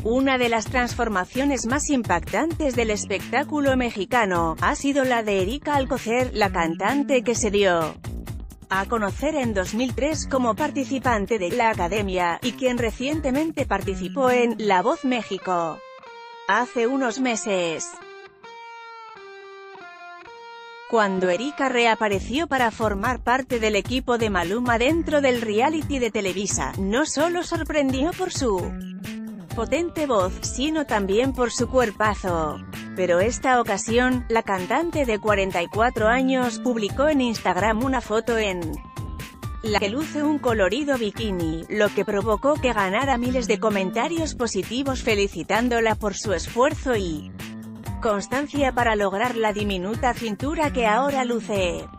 Una de las transformaciones más impactantes del espectáculo mexicano ha sido la de Erika Alcocer, la cantante que se dio a conocer en 2003 como participante de La Academia, y quien recientemente participó en La Voz México. Hace unos meses, cuando Erika reapareció para formar parte del equipo de Maluma dentro del reality de Televisa, no solo sorprendió por su potente voz, sino también por su cuerpazo. Pero esta ocasión, la cantante de 44 años publicó en Instagram una foto en la que luce un colorido bikini, lo que provocó que ganara miles de comentarios positivos felicitándola por su esfuerzo y constancia para lograr la diminuta cintura que ahora luce.